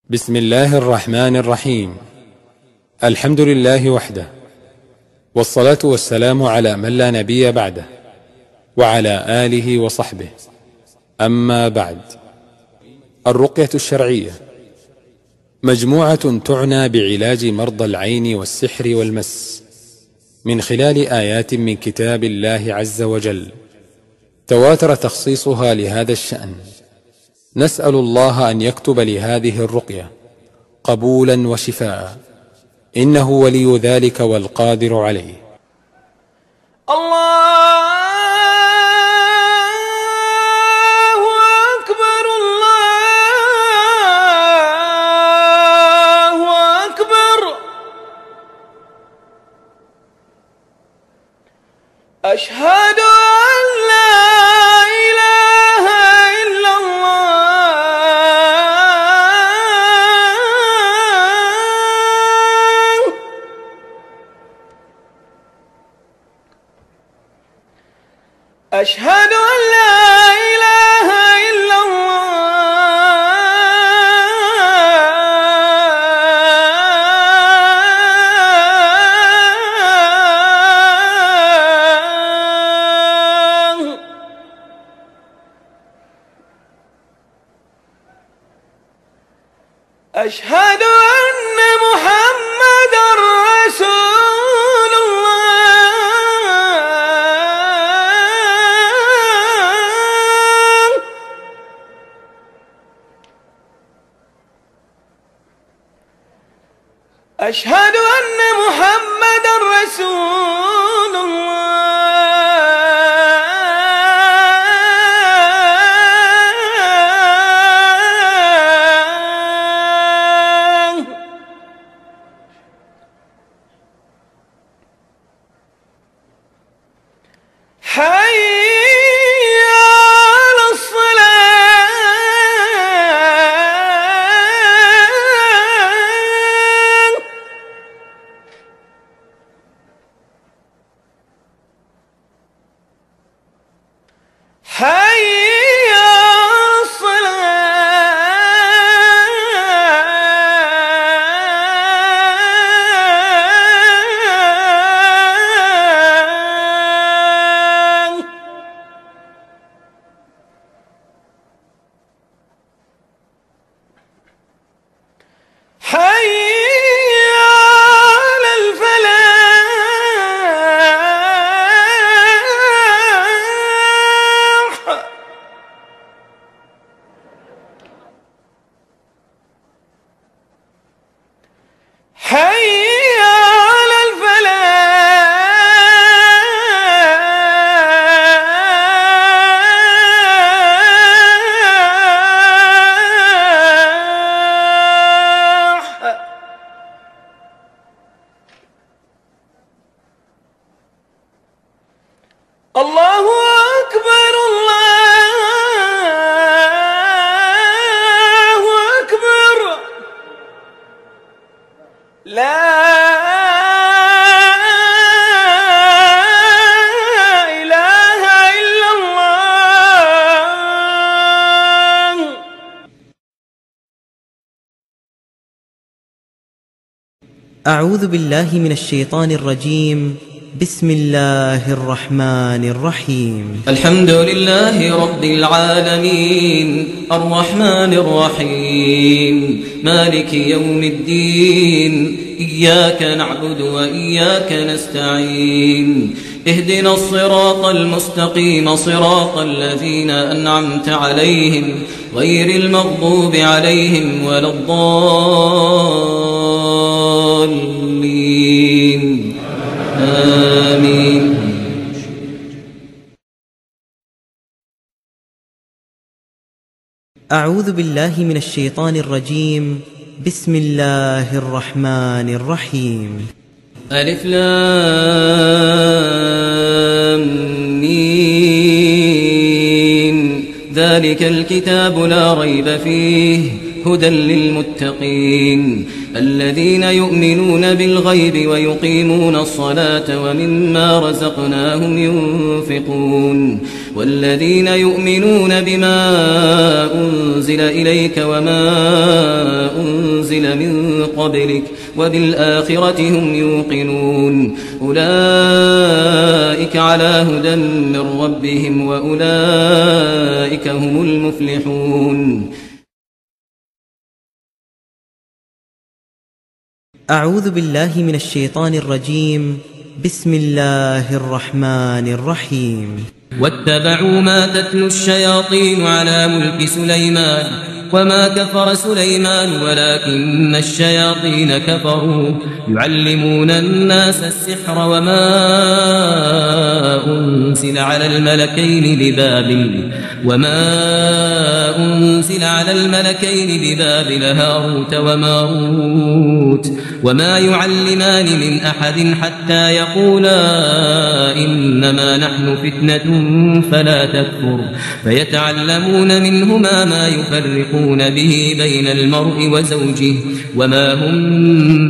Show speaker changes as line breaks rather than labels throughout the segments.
بسم الله الرحمن الرحيم. الحمد لله وحده، والصلاة والسلام على من لا نبي بعده، وعلى آله وصحبه. أما بعد، الرقية الشرعية مجموعة تعنى بعلاج مرضى العين والسحر والمس من خلال آيات من كتاب الله عز وجل، تواتر تخصيصها لهذا الشأن. نسأل الله أن يكتب لهذه الرقية قبولا وشفاء، إنه ولي ذلك والقادر عليه.
الله أكبر، الله أكبر. أشهد أن لا إله إلا الله. أشهد أن لا إله إلا الله. أشهد أن محمدًا رسول الله. أشهد أن محمدًا رسول الله. حي على الصلاة. حي على الصلاة. حي على الفلاح. حي على الفلاح. الله أكبر، الله أكبر. لا إله إلا الله.
أعوذ بالله من الشيطان الرجيم. بسم الله الرحمن الرحيم.
الحمد لله رب العالمين، الرحمن الرحيم، مالك يوم الدين. إياك نعبد وإياك نستعين. اهدنا الصراط المستقيم، صراط الذين أنعمت عليهم، غير المغضوب عليهم ولا الضالين. آمين.
أعوذ بالله من الشيطان الرجيم. بسم الله الرحمن الرحيم.
ألف لام ميم. ذلك الكتاب لا ريب فيه، هدى للمتقين الذين يؤمنون بالغيب ويقيمون الصلاة ومما رزقناهم ينفقون، والذين يؤمنون بما أنزل إليك وما أنزل أنزل من قبلك وبالآخرة هم يوقنون أولئك على هدى من ربهم وأولئك هم المفلحون.
أعوذ بالله من الشيطان الرجيم. بسم الله الرحمن الرحيم.
واتبعوا ما تتلو الشياطين على ملك سليمان وما كفر سليمان ولكن الشياطين كفروا يعلمون الناس السحر وما أنزل على الملكين ببابل هاروت وماروت وما يعلمان من أحد حتى يقولا إنما نحن فتنة فلا تكفر فيتعلمون منهما ما يفرقون به بين المرء وزوجه وما هم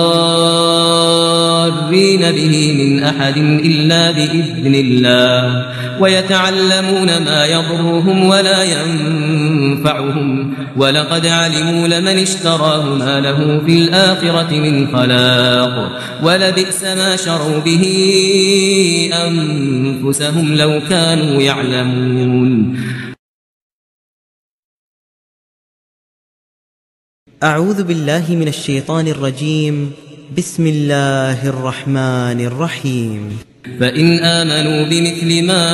بضارين به من أحد إلا بإذن الله ويتعلمون ما يضرهم ولا ينفعهم ولقد علموا لمن اشتراه ما له في الآخرة من خلاق ولبئس ما شروا به أنفسهم لو كانوا يعلمون.
أعوذ بالله من الشيطان الرجيم. بسم الله الرحمن الرحيم.
فإن آمنوا بمثل ما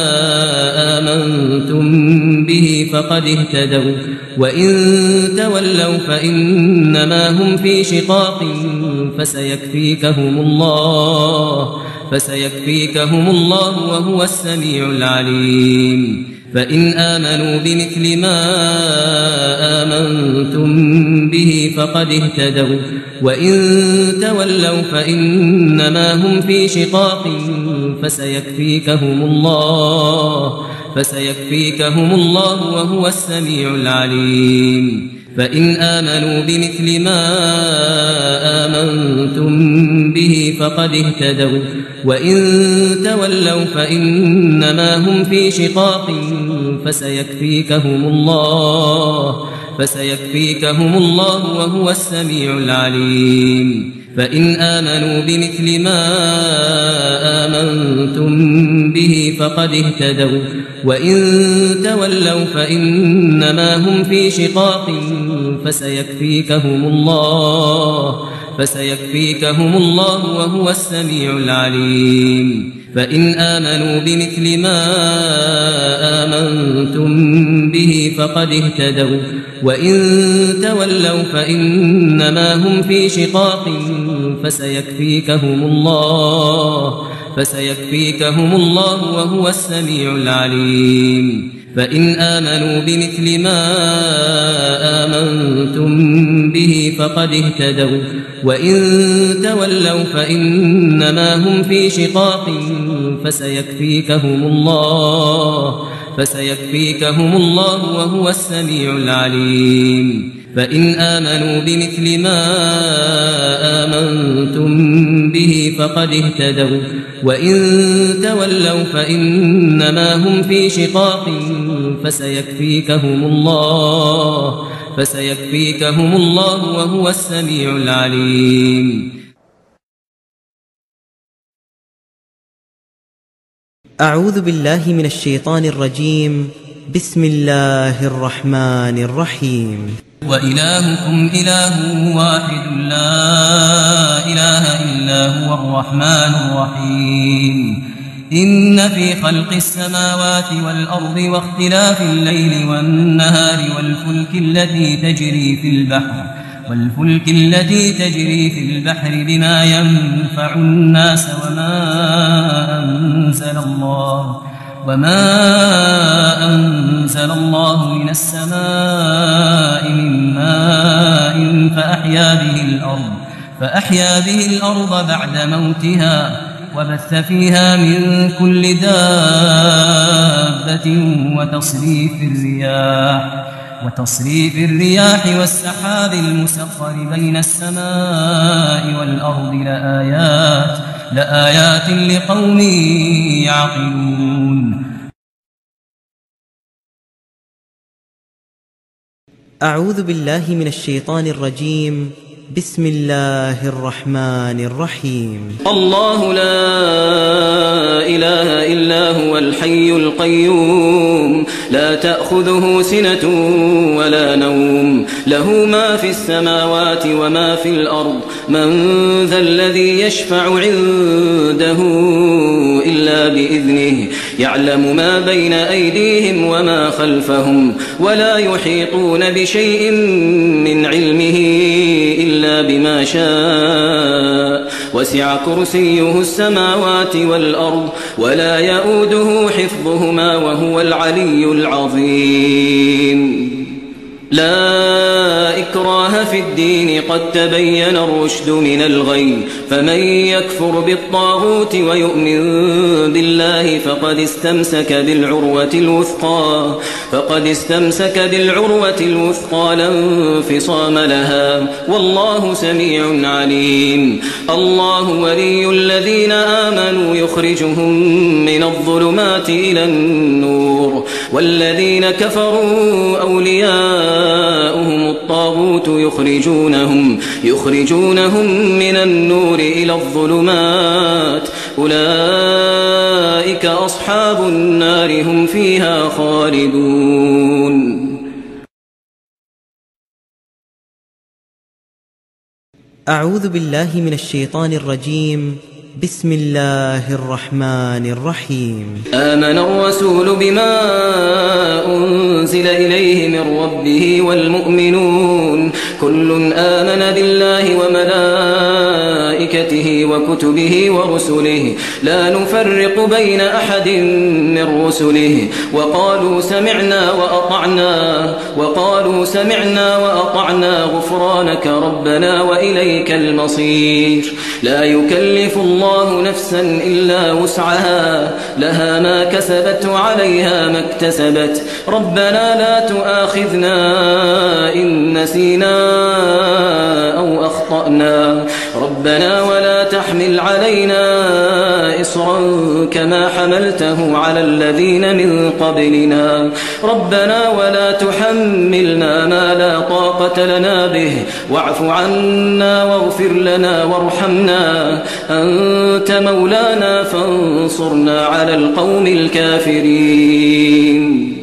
آمنتم به فقد اهتدوا وإن تولوا فإنما هم في شقاق فسيكفيكهم الله وهو السميع العليم. فإن آمنوا بمثل ما آمنتم به فقد اهتدوا وإن تولوا فإنما هم في شقاق فسيكفيكهم الله وهو السميع العليم. فإن آمنوا بمثل ما آمنتم به فقد اهتدوا وإن تولوا فإنما هم في شقاق فسيكفيكهم الله وهو السميع العليم. فإن آمنوا بمثل ما آمنتم به فقد اهتدوا وإن تولوا فإنما هم في شقاق فسيكفيكهم الله وهو السميع العليم. فإن آمنوا بمثل ما آمنتم به فقد اهتدوا وإن تولوا فإنما هم في شقاق فسيكفيكهم الله وهو السميع العليم. فإن آمنوا بمثل ما آمنتم به فقد اهتدوا وإن تولوا فإنما هم في شقاق فسيكفيكهم الله وهو السميع العليم. فإن آمنوا بمثل ما آمنتم به فقد اهتدوا وإن تولوا فإنما هم في شقاق فسيكفيكهم الله وهو السميع العليم.
أعوذ بالله من الشيطان الرجيم. بسم الله الرحمن الرحيم.
وإلهكم إله واحد لا إله إلا هو الرحمن الرحيم. إن في خلق السماوات والأرض واختلاف الليل والنهار والفلك التي تجري في البحر بما ينفع الناس وما أنزل الله من السماء من ماء فأحيا به الأرض بعد موتها وبث فيها من كل دابة وتصريف الرياح والسحاب المسخر بين السماء والأرض لآيات لقوم يعقلون.
أعوذ بالله من الشيطان الرجيم. بسم الله الرحمن الرحيم.
الله لا إله إلا هو الحي القيوم لا تأخذه سنة ولا نوم له ما في السماوات وما في الأرض من ذا الذي يشفع عنده إلا بإذنه يعلم ما بين أيديهم وما خلفهم ولا يحيطون بشيء من علمه إلا بما شاء وسع كرسيه السماوات والأرض ولا يؤوده حفظهما وهو العلي العظيم. لا إكراه في الدين قد تبين الرشد من الغي فمن يكفر بالطاغوت ويؤمن بالله فقد استمسك بالعروة الوثقى لا انفصام لها والله سميع عليم. الله ولي الذين آمنوا يخرجهم من الظلمات إلى النور والذين كفروا أولياؤهم الطاغوت يخرجونهم من النور إلى الظلمات أولئك أصحاب النار هم فيها خالدون.
أعوذ بالله من الشيطان الرجيم. بسم الله الرحمن الرحيم.
آمن الرسول بما أنزل إليه من ربه والمؤمنون كل آمن بالله وملائكته وكتبه ورسله لا نفرق بين أحد من رسله وقالوا سمعنا وأطعنا غفرانك ربنا وإليك المصير. لا يكلف الله نفسا إلا وسعها لها ما كسبت وعليها ما اكتسبت ربنا لا تؤاخذنا إن نسينا أو أخطأنا ربنا ولا تحمل علينا إصرا كما حملته على الذين من قبلنا ربنا ولا تحملنا ما لا طاقة لنا به واعف عنا واغفر لنا وارحمنا أنت مولانا فانصرنا على القوم الكافرين.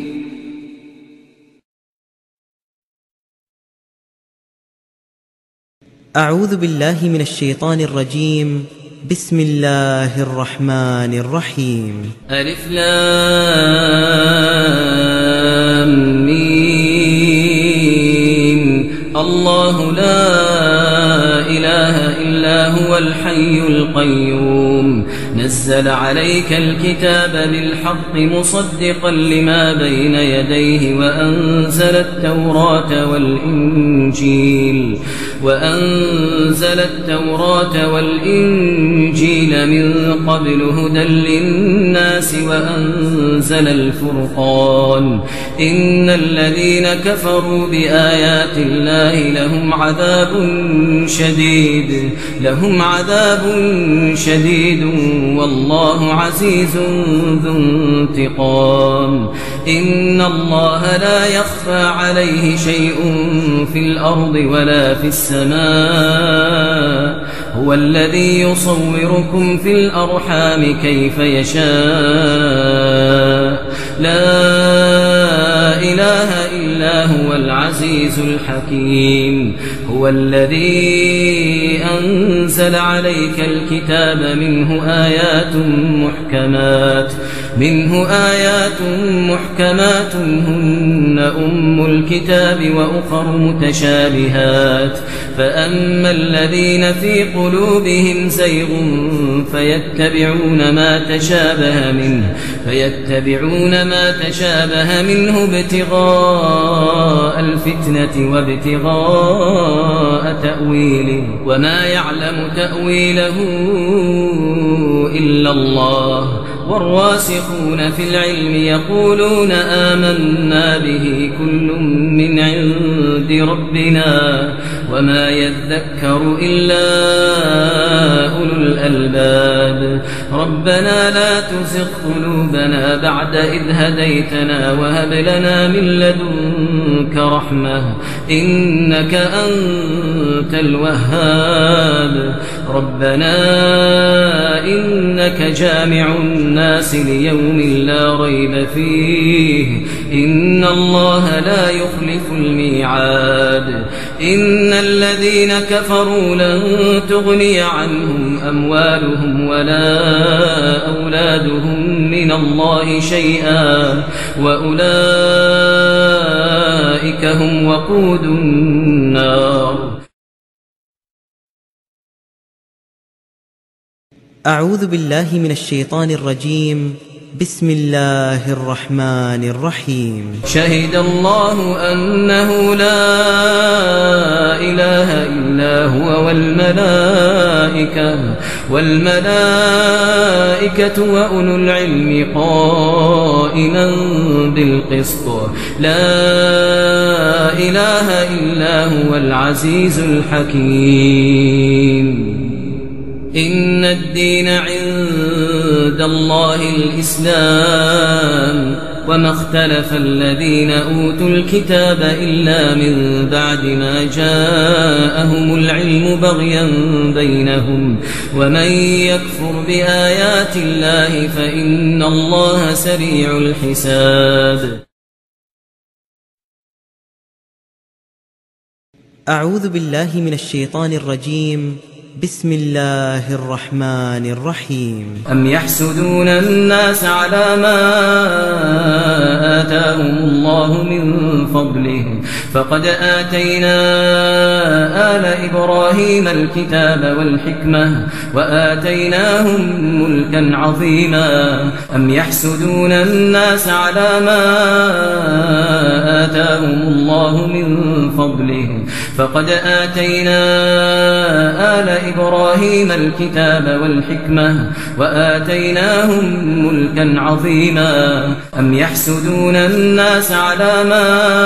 أعوذ بالله من الشيطان الرجيم. بسم الله الرحمن الرحيم.
ألف لام ميم. الله لا إله إلا هو الحي القيوم نزل عليك الكتاب بالحق مصدقا لما بين يديه وأنزل التوراة والإنجيل من قبل هدى للناس وأنزل الفرقان إن الذين كفروا بآيات الله لهم عذاب شديد والله عزيز ذو انتقام. إن الله لا يخفى عليه شيء في الأرض ولا في السماء هو الذي يصوركم في الأرحام كيف يشاء لا إله إلا هو العزيز الحكيم. هو الذي أنزل عليك الكتاب منه آيات محكمات هن أم الكتاب وأخر متشابهات فأما الذين في قلوبهم زيغ فيتبعون ما تشابه منه ابتغاء الفتنة وابتغاء تأويله وما يعلم تأويله إلا الله والراسخون في العلم يقولون آمنا به كل من عند ربنا وما يذكر إلا أولو الألباب ربنا لا تزغ قلوبنا بعد إذ هديتنا وهب لنا من لدنك رحمة إنك أنت الوهاب ربنا إنك جامع الناس ليوم لا ريب فيه إن الله لا يخلف الميعاد إن الذين كفروا لن تغني عنهم أموالهم ولا أولادهم من الله شيئا وأولئك هم وقود النار.
أعوذ بالله من الشيطان الرجيم. بسم الله الرحمن الرحيم.
شهد الله أنه لا إله إلا هو والملائكة وأولو العلم قائما بالقسط لا إله إلا هو العزيز الحكيم. إن الدين عند الله الإسلام وما اختلف الذين أوتوا الكتاب إلا من بعد ما جاءهم العلم بغيا بينهم ومن يكفر بآيات الله فإن الله سريع الحساب.
أعوذ بالله من الشيطان الرجيم. بسم الله الرحمن الرحيم.
أم يحسدون الناس على ما آتاهم الله من فضله فقد آتينا آل إبراهيم الكتاب والحكمة وآتيناهم ملكا عظيما. أم يحسدون الناس على ما آتاهم الله من فضله فقد آتينا آل إبراهيم الكتاب والحكمة وآتيناهم ملكا عظيما. أم يحسدون الناس على ما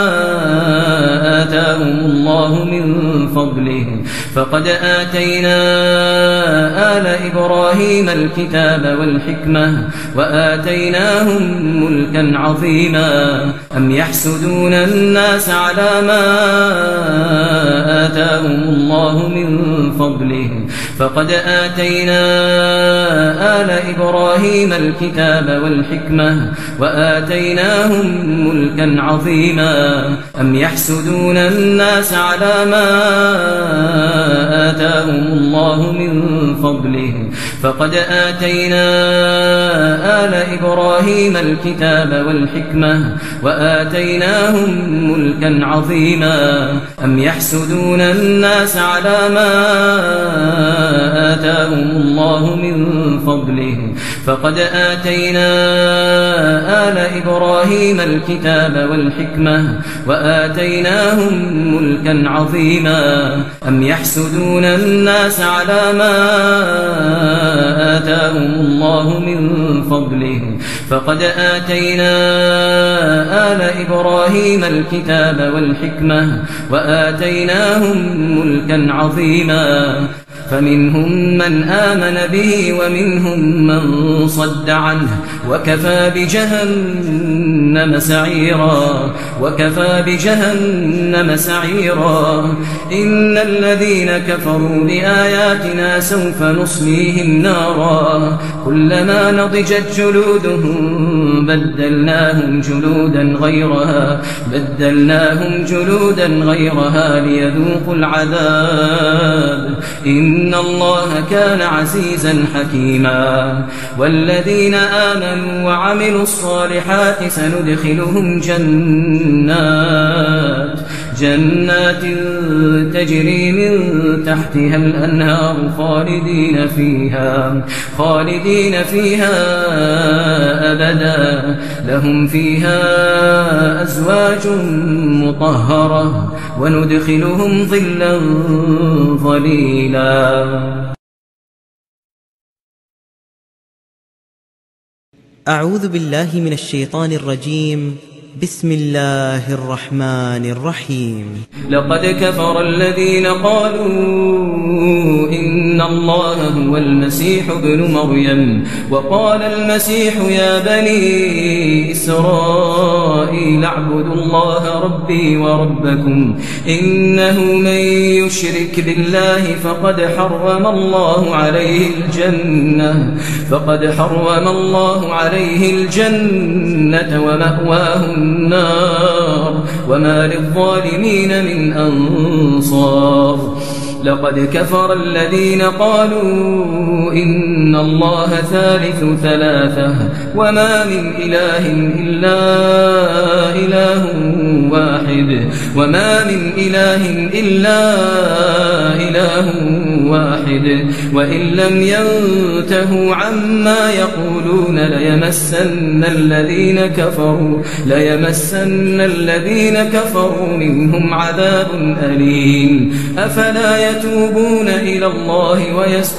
آتاهم الله من فضله فقد آتينا آل إبراهيم الكتاب والحكمة وآتيناهم ملكا عظيما. أم يحسدون الناس على ما آتاهم الله من فضله فقد آتينا آل إبراهيم الكتاب والحكمة وآتيناهم ملكا عظيما. أم يحسدون الناس على ما آتاهم الله من فضله فقد آتينا آل إبراهيم الكتاب والحكمة وآتيناهم ملكا عظيما. أم يحسدون الناس على ما آتاهم الله من فضله فقد آتينا آل إبراهيم الكتاب والحكمة وآتيناهم ملكا عظيما. أم يحسدون الناس على ما آتاهم الله من فضله فقد آتينا آل إبراهيم الكتاب والحكمة وآتيناهم ملكا عظيما. فمنهم من آمن به ومنهم من صد عنه وكفى بجهنم سعيرا. إن الذين كفروا بآياتنا سوف نصليهم نارا كلما نضجت جلودهم بدلناهم جلودا غيرها ليذوقوا العذاب إن الله كان عزيزا حكيما. والذين آمنوا وعملوا الصالحات سندخلهم جنات تجري من تحتها الأنهار خالدين فيها أبدا لهم فيها أزواج مطهرة وندخلهم ظلا ظليلا.
أعوذ بالله من الشيطان الرجيم. بسم الله الرحمن الرحيم.
لقد كفر الذين قالوا إن الله هو المسيح ابن مريم وقال المسيح يا بني إسرائيل اعبدوا الله ربي وربكم إنه من يشرك بالله فقد حرم الله عليه الجنة ومأواه النار وما للظالمين من أنصار. لقد كفر الذين قالوا إن الله ثالث ثلاثة وما من إله إلا إله واحد وإن لم ينتهوا عما يقولون ليمسن الذين كفروا منهم عذاب أليم. أفلا يتوبون إلى الله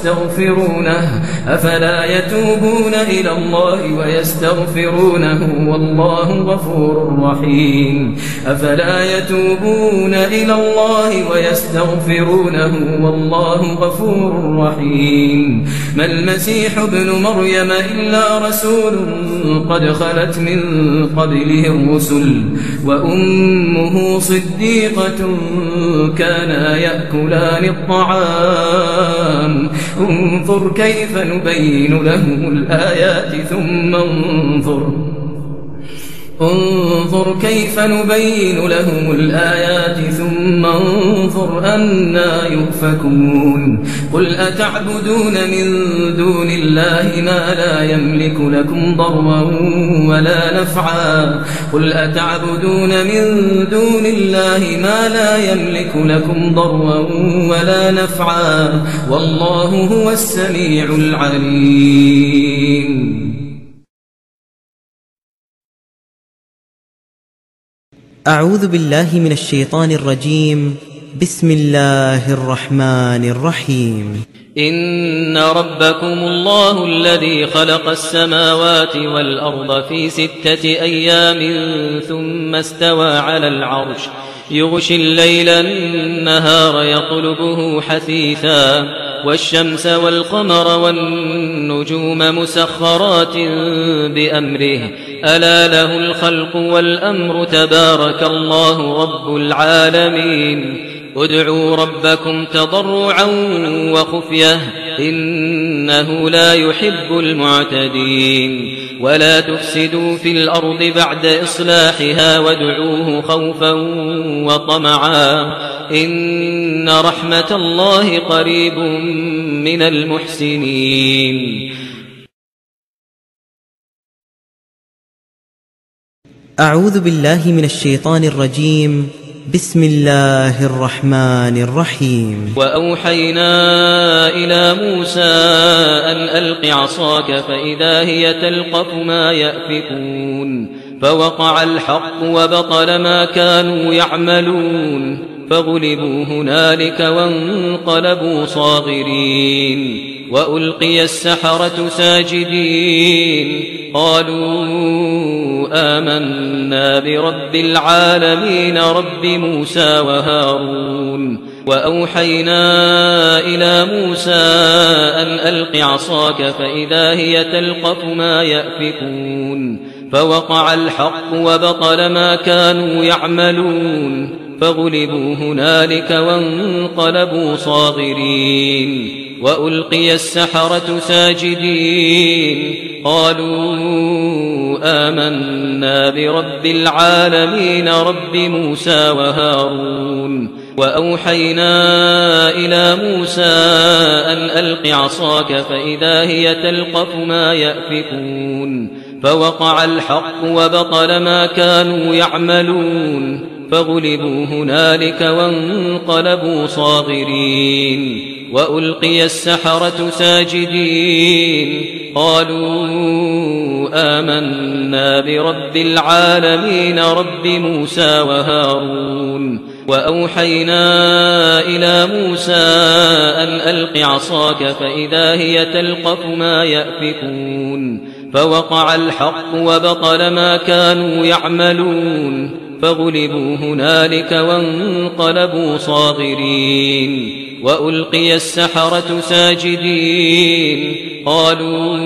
ويستغفرونه والله غفور رحيم. ما المسيح ابن مريم إلا رسول قد خلت من قبله الرسل وأمه صديقة كانا يأكلان الطعام. انظر كيف نبين لهم الآيات ثم انظر أنا يؤفكون. قل أتعبدون من دون الله ما لا يملك لكم ضرا ولا نفعا والله هو السميع العليم.
أعوذ بالله من الشيطان الرجيم. بسم الله الرحمن الرحيم.
إن ربكم الله الذي خلق السماوات والأرض في 6 أيام ثم استوى على العرش يغشي الليل النهار يطلبه حثيثا والشمس والقمر والنجوم مسخرات بأمره ألا له الخلق والأمر تبارك الله رب العالمين. ادعوا ربكم تضرعا وخفية إنه لا يحب المعتدين. ولا تفسدوا في الأرض بعد إصلاحها وادعوه خوفا وطمعا إن رحمة الله قريب من المحسنين.
أعوذ بالله من الشيطان الرجيم. بسم الله الرحمن الرحيم.
وأوحينا إلى موسى أن ألق عصاك فإذا هي تلقف ما يأفكون فوقع الحق وبطل ما كانوا يعملون فغلبوا هنالك وانقلبوا صاغرين. وألقي السحرة ساجدين قالوا آمنا برب العالمين رب موسى وهارون. وأوحينا إلى موسى أن ألق عصاك فإذا هي تلقف ما يأفكون فوقع الحق وبطل ما كانوا يعملون فغلبوا هنالك وانقلبوا صاغرين. وألقي السحرة ساجدين قالوا آمنا برب العالمين رب موسى وهارون. وأوحينا إلى موسى أن ألق عصاك فإذا هي تلقف ما يأفكون فوقع الحق وبطل ما كانوا يعملون فغلبوا هنالك وانقلبوا صاغرين. وألقي السحرة ساجدين قالوا آمنا برب العالمين رب موسى وهارون. وأوحينا إلى موسى أن ألق عصاك فإذا هي تلقف ما يأفكون فوقع الحق وبطل ما كانوا يعملون فغلبوا هنالك وانقلبوا صاغرين وألقي السحرة ساجدين قالوا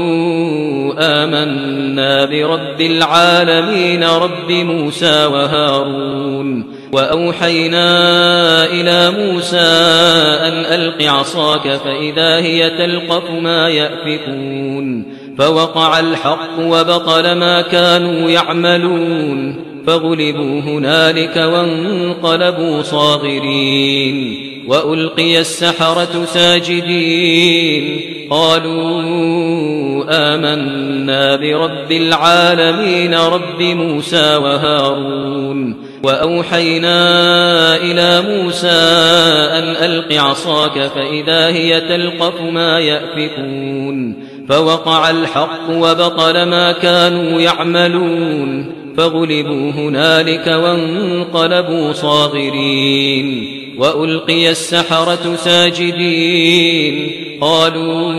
آمنا برب العالمين رب موسى وهارون وأوحينا إلى موسى أن ألق عصاك فإذا هي تلقف ما يأفكون فوقع الحق وبطل ما كانوا يعملون فغلبوا هنالك وانقلبوا صاغرين وألقي السحرة ساجدين قالوا آمنا برب العالمين رب موسى وهارون وأوحينا إلى موسى أن ألق عصاك فإذا هي تلقف ما يأفكون فوقع الحق وبطل ما كانوا يعملون فغلبوا هنالك وانقلبوا صاغرين وألقي السحرة ساجدين قالوا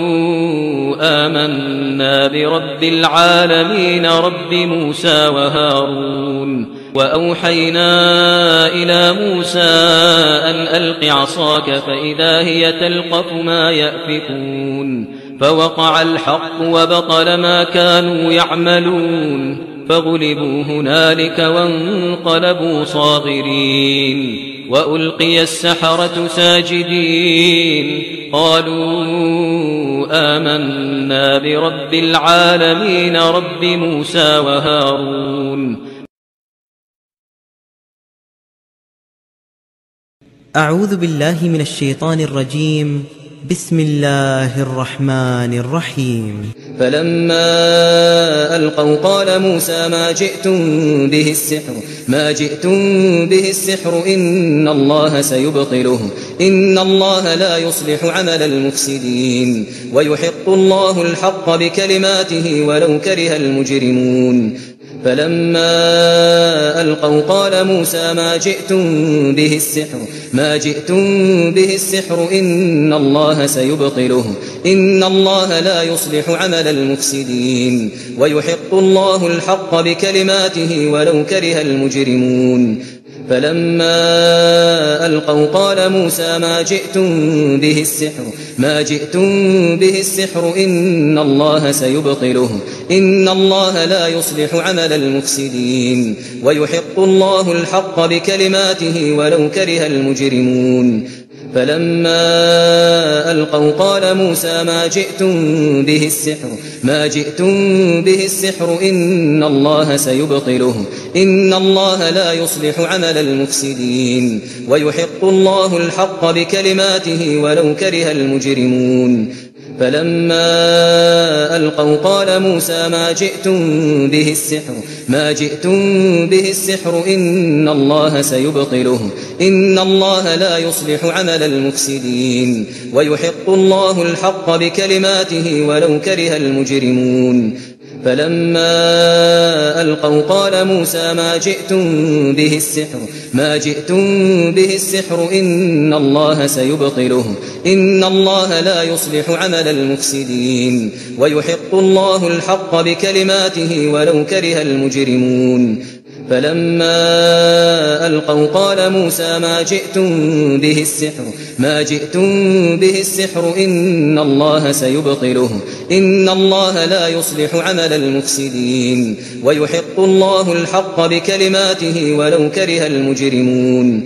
آمنا برب العالمين رب موسى وهارون وأوحينا إلى موسى أن ألق عصاك فإذا هي تلقف ما يأفكون فوقع الحق وبطل ما كانوا يعملون فغلبوا هنالك وانقلبوا صاغرين وألقي السحرة ساجدين قالوا آمنا برب العالمين رب موسى وهارون
أعوذ بالله من الشيطان الرجيم. بسم الله الرحمن الرحيم.
فلما ألقوا قال موسى ما جئتم به السحر إن الله سيبطله إن الله لا يصلح عمل المفسدين ويحق الله الحق بكلماته ولو كره المجرمون فلما ألقوا قال موسى ما جئتم به السحر إن الله سيبطله إن الله لا يصلح عمل المفسدين ويحق الله الحق بكلماته ولو كره المجرمون فلما ألقوا قال موسى ما جئتم به السحر إن الله سيبطله إن الله لا يصلح عمل المفسدين ويحق الله الحق بكلماته ولو كره المجرمون فلما ألقوا قال موسى ما جئتم به السحر إن الله سيبطله إن الله لا يصلح عمل المفسدين ويحق الله الحق بكلماته ولو كره المجرمون فلما ألقوا قال موسى ما جئتم به السحر إن الله سيبطله إن الله لا يصلح عمل المفسدين ويحق الله الحق بكلماته ولو كره المجرمون فلما ألقوا قال موسى ما جئتم به السحر إن الله سيبطله إن الله لا يصلح عمل المفسدين ويحق الله الحق بكلماته ولو كره المجرمون فلما ألقوا قال موسى ما جئتم به السحر إن الله سيبطله إن الله لا يصلح عمل المفسدين ويحق الله الحق بكلماته ولو كره المجرمون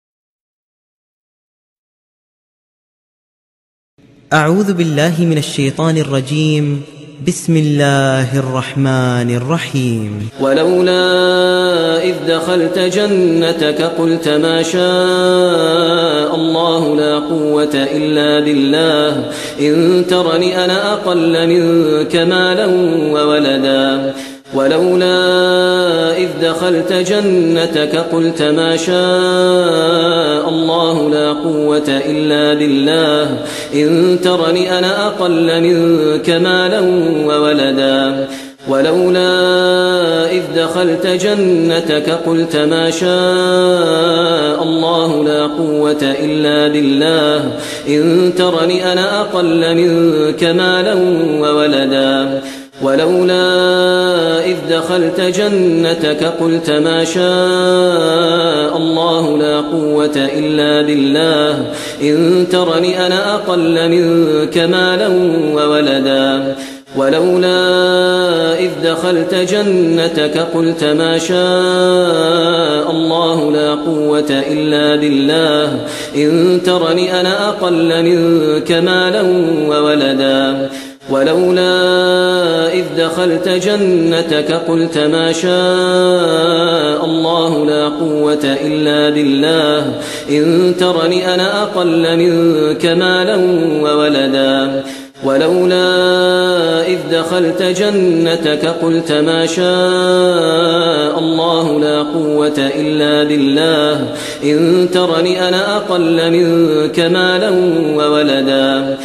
أعوذ بالله من الشيطان الرجيم. بسم الله الرحمن الرحيم.
ولولا إذ دخلت جنتك قلت ما شاء الله لا قوة إلا بالله إن ترني أنا أقل منك مالا وولدا ولولا إذ دخلت جنتك قلت ما شاء الله لا قوة إلا بالله إن ترني أنا أقل منك مالا وولدا ولولا إذ دخلت جنتك قلت ما شاء الله لا قوة إلا بالله إن ترني أنا أقل منك مالا وولدا ولولا إذ دخلت جنتك قلت ما شاء الله لا قوة إلا بالله إن ترني أنا أقل منك مالا وولدا ولولا إذ دخلت جنتك قلت ما شاء الله لا قوة إلا بالله إن ترني أنا أقل منك مالا وولدا ولولا إذ دخلت جنتك قلت ما شاء الله لا قوة إلا بالله إن ترني أنا أقل منك مالا وولدا ولولا إذ دخلت جنتك قلت ما شاء الله لا قوة إلا بالله إن ترني أنا أقل منك مالا وولدا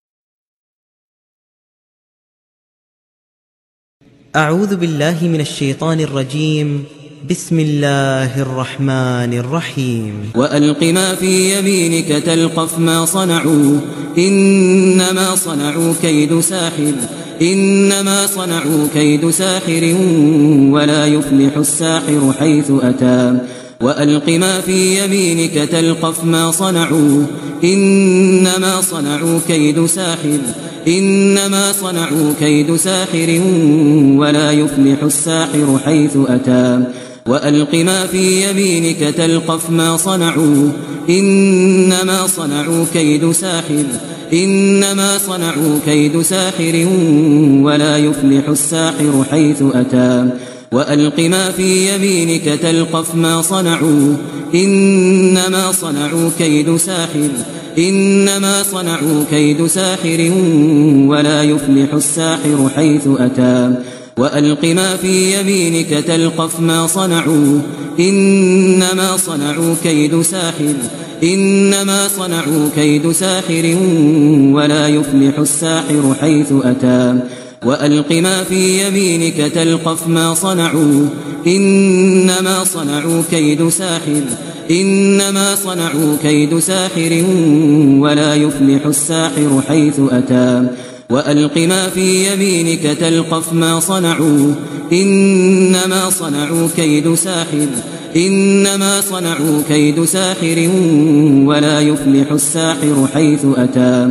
أعوذ بالله من الشيطان الرجيم. بسم الله الرحمن الرحيم.
وألق ما في يمينك تلقف ما صنعوا إنما صنعوا كيد ساحر إنما صنعوا كيد ساحر ولا يفلح الساحر حيث أتى وألق ما في يمينك تلقف ما صنعوا إنما صنعوا كيد ساحر إنما صنعوا كيد ساحر ولا يفلح الساحر حيث أتى وألق ما في يمينك تلقف ما صنعوا إنما صنعوا كيد ساحر إنما صنعوا كيد ساحر ولا يفلح الساحر حيث أتى وألق ما في يمينك تلقف ما صنعوا إنما صنعوا كيد ساحر إنما صنعوا كيد ساحر ولا يفلح الساحر حيث أتى وألق ما في يمينك تلقف ما صنعوا إنما صنعوا كيد ساحر إنما صنعوا كيد ساحر ولا يفلح الساحر حيث أتى وألق ما في يمينك تلقف ما صنعوا إنما صنعوا كيد ساحر إنما صنعوا كيد ساحر ولا يفلح الساحر حيث أتى وألق ما في يمينك تلقف ما صنعوا إنما صنعوا كيد ساحر إنما صنعوا كيد ساحر ولا يفلح الساحر حيث أتى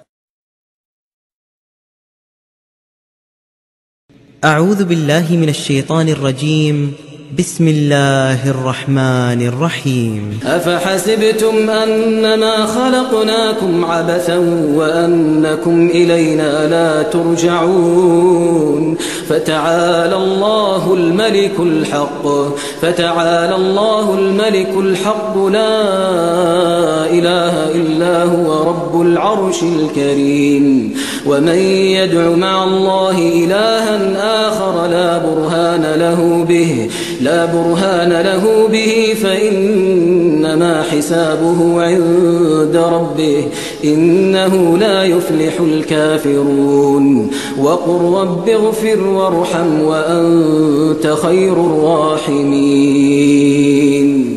أعوذ بالله من الشيطان الرجيم. بسم الله الرحمن الرحيم.
أفحسبتم أنما خلقناكم عبثا وأنكم إلينا لا ترجعون فتعالى الله الملك الحق لا إله إلا هو رب العرش الكريم ومن يدع مع الله إلها آخر لا برهان له به فإنما حسابه عند ربه إنه لا يفلح الكافرون وقل رب اغفر وارحم وأنت خير الراحمين.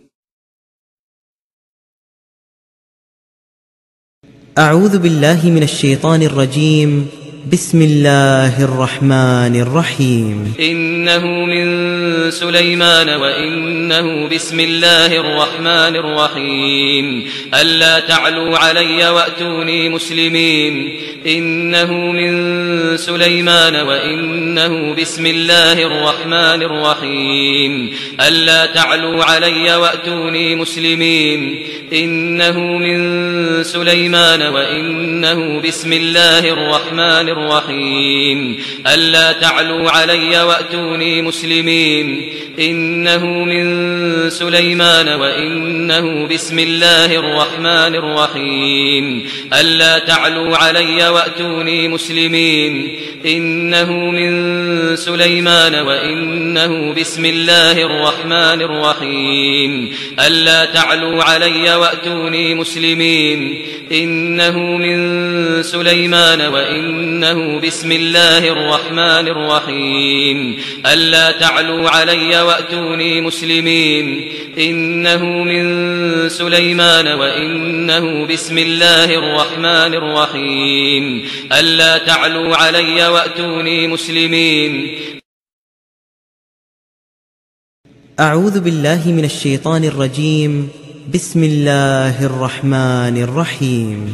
أعوذ بالله من الشيطان الرجيم. بسم الله الرحمن الرحيم.
إنه من سليمان وإنه بسم الله الرحمن الرحيم ألا تعلوا علي وأتوني مسلمين. إنه من سليمان وإنه بسم الله الرحمن الرحيم ألا تعلوا علي وأتوني مسلمين. إنه من سليمان وإنه بسم الله الرحمن الرحيم ألا تعلوا علي وأتوني مسلمين. إنه من سليمان وإنه بسم الله الرحمن الرحيم ألا تعلوا علي وأتوني مسلمين. إنه من سليمان وإنه بسم الله الرحمن الرحيم ألا تعلوا علي وأتوني مسلمين. إنه من سليمان وإنه وإنه بسم الله الرحمن الرحيم ألا تعلوا علي وأتوني مسلمين إنه من سليمان وإنه بسم الله الرحمن الرحيم ألا تعلوا علي وأتوني مسلمين.
أعوذ بالله من الشيطان الرجيم. بسم الله الرحمن الرحيم.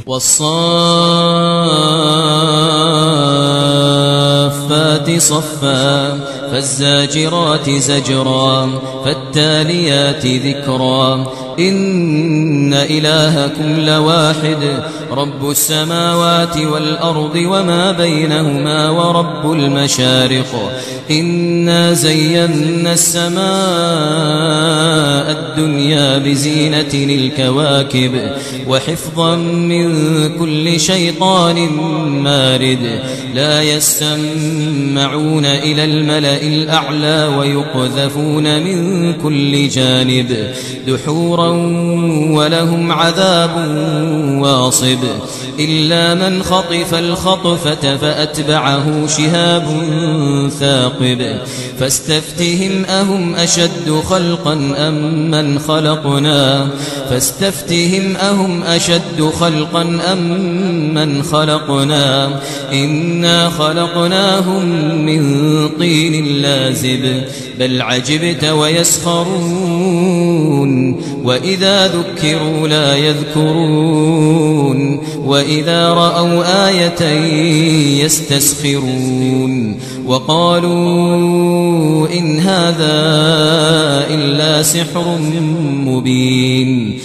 والصافات صفا فالزاجرات زجرا فالتاليات ذكرا إن إلهكم لواحد رب السماوات والأرض وما بينهما ورب المشارق إنا زينا السماء الدنيا بزينة الكواكب وحفظا من كل شيطان مارد لا يستمعون إلى الملأ الأعلى ويقذفون من كل جانب دحورا ولهم عذاب واصب إلا من خطف الخطفة فأتبعه شهاب ثاقب فاستفتهم أهم أشد خلقا أم من خلقنا من خلقنا إنا خلقناهم من طين لازب بل عجبت ويسخرون وإذا ذكروا لا يذكرون وإذا رأوا آية يستسخرون وقالوا إن هذا إلا سحر مبين.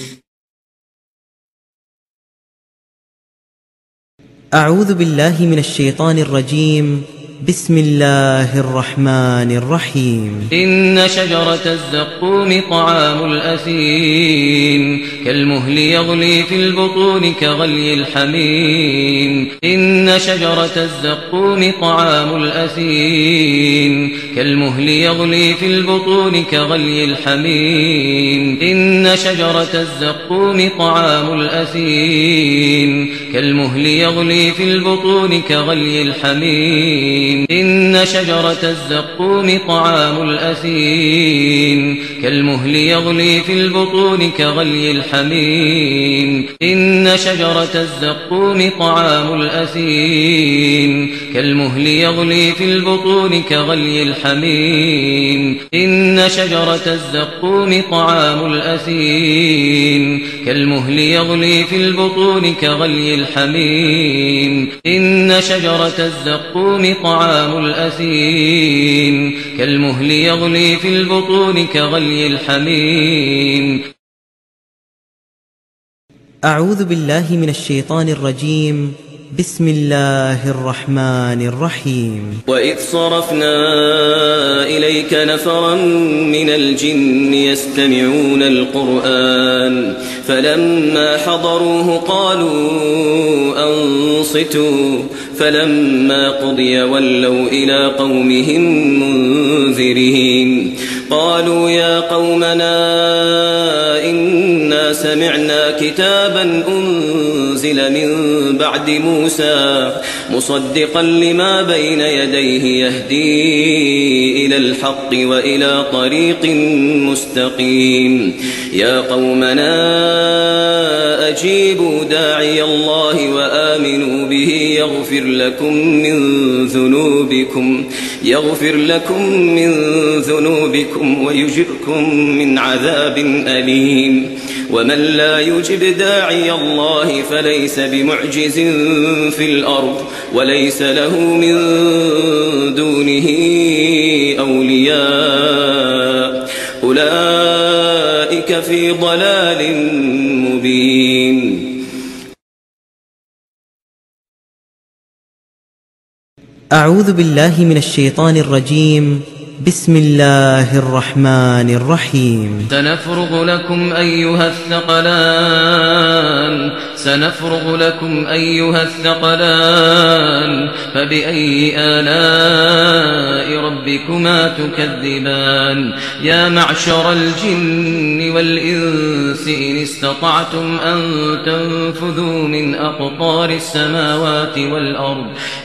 أعوذ بالله من الشيطان الرجيم. بسم الله الرحمن الرحيم.
إن شجرة الزقوم طعام الأثيم كالمهل يغلي في البطون كغلي الحميم. إن شجرة الزقوم طعام الأثيم كالمهل يغلي في البطون كغلي الحميم. إن شجرة الزقوم طعام الأثيم كالمهل يغلي في البطون كغلي الحميم. إن شجرة الزقوم طعام الأثيم كالمهل يغلي في البطون كغلي الحميم. إن شجرة الزقوم طعام الأثيم كالمهل يغلي في البطون كغلي الحميم. إن شجرة الزقوم طعام الأثيم كالمهل يغلي في البطون كغلي الحميم. إن شجرة الزقوم طعام الأثيم كالمهل يغلي في البطون كغلي الحميم.
أعوذ بالله من الشيطان الرجيم. بسم الله الرحمن الرحيم.
وإذ صرفنا إليك نفرا من الجن يستمعون القرآن فلما حضروه قالوا أنصتوا فلما قضي ولوا إلى قومهم منذرين. قالوا يا قومنا إنا سمعنا كتابا أنزل من بعد موسى مصدقا لما بين يديه يهدي إلى الحق وإلى طريق مستقيم. يا قومنا أجيبوا داعي الله وآمنوا به يغفر لكم من ذنوبكم ويجركم من عذاب أليم. ومن لا يجب داعي الله فليس بمعجز في الأرض وليس له من دونه أولياء أولئك في ضلال مبين.
أعوذ بالله من الشيطان الرجيم. بسم الله الرحمن الرحيم.
سنفرغ لكم أيها الثقلان سنفرغ لكم أيها الثقلان فبأي آلاء ربكما تكذبان يا معشر الجن والإنس إن استطعتم أن تنفذوا من أقطار السماوات والأرض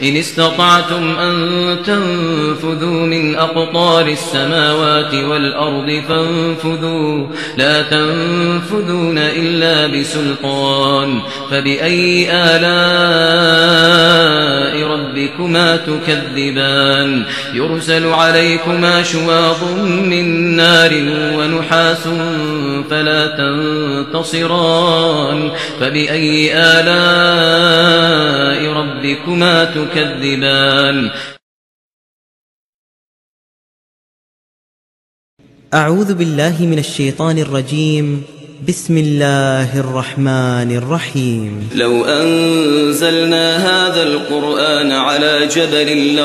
فانفذوا لا تنفذون إلا بسلطان فبأي آلاء ربكما تكذبان يرسل عليكما شواظ من نار ونحاس فلا تنتصران فبأي آلاء ربكما تكذبان
أعوذ بالله من الشيطان الرجيم. بسم الله الرحمن الرحيم.
لو أنزلنا هذا القرآن على جبل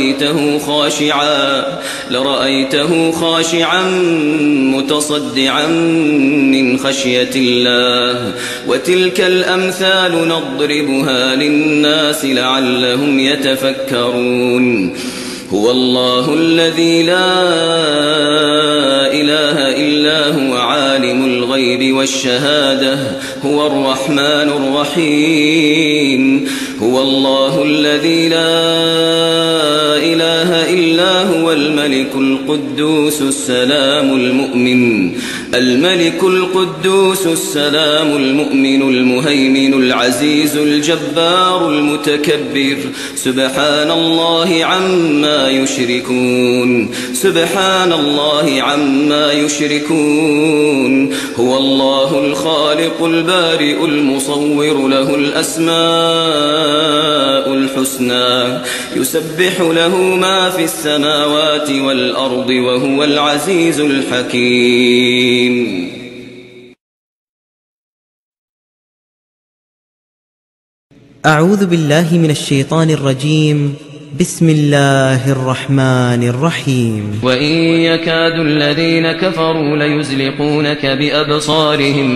لرأيته خاشعا متصدعا من خشية الله وتلك الأمثال نضربها للناس لعلهم يتفكرون هو الله الذي لا إله إلا هو عالم الغيب والشهادة هو الرحمن الرحيم هو الله الذي لا إله إلا هو الملك القدوس السلام المؤمن المهيمن العزيز الجبار المتكبر سبحان الله عما يشركون هو الله الخالق البارئ المصور له الأسماء الحسنى يسبح له ما في السماوات والأرض وهو العزيز الحكيم.
أعوذ بالله من الشيطان الرجيم. بسم الله الرحمن الرحيم.
وإن يكاد الذين كفروا ليزلقونك بأبصارهم